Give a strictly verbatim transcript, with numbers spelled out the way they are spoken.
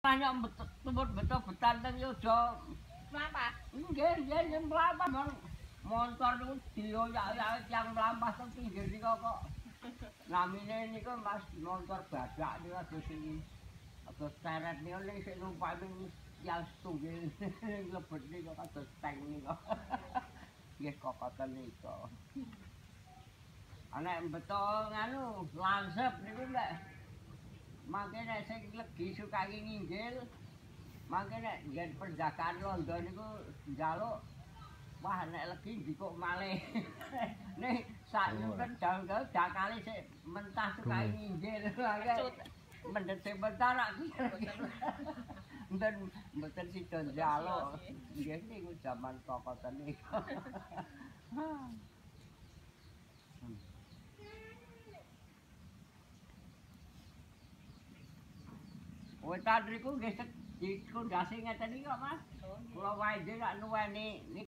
tanya betul-betul betanteng yo aja. Mlampah. Nggih, nggih yen mlampah mon motor niku dioyak-oyak yang mlampah teng pinggir nika kok. Namine niku Mas motor badak niku aja sing aja seret niku ning sing numpak ning yang tunggil lebet niku kados tank niku. Nggih kokoten niku. Anek betul nganu lansep niku lek mangke nek sing legi suka nginggil mangke nek nggen penjagaan londo niku njaluk wah nek legi ndikuk malih. Nih sak nyupen jauh-jauh dakale sik mentah suka nginggil. Mendhet sing mentah nak mboten mboten sida njaluk. Nggih niku jaman kokoten niku. Wetan riku nggih dikondasi ngeten iki kok Mas. Kula wae nggih gak nuweni